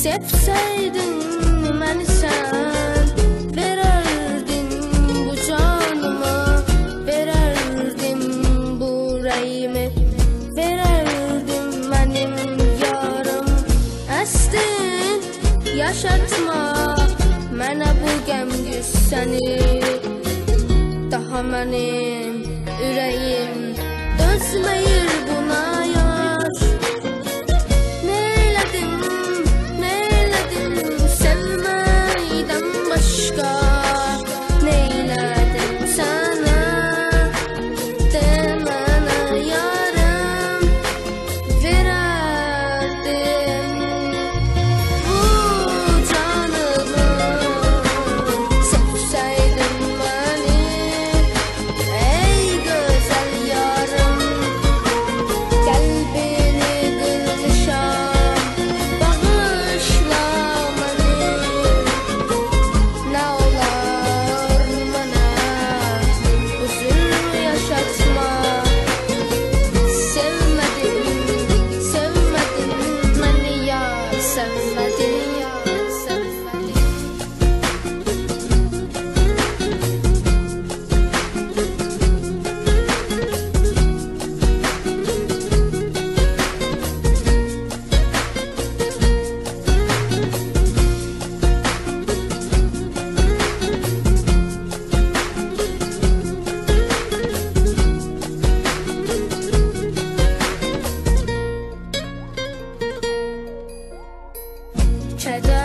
Sevseydin beni sen, vererdin bu canımı, vererdin bu yüreğimi, vererdin benim yarım. Estin yaşatma mənə bu gəm güssəni, daha mənim ürəyim dözməyir buna yar. Neylədim sevməkdən başqa, neylədim sənə, de mənə yarım, verərdim bu canımı. Sevsəydin məni ey gözəl yarım, qəlbini qırmışam, bağışla məni. Nə olar mənə bu zülmü yaşatma. Sevmədin məni yar, sevmədin yar, sevmədin. Keder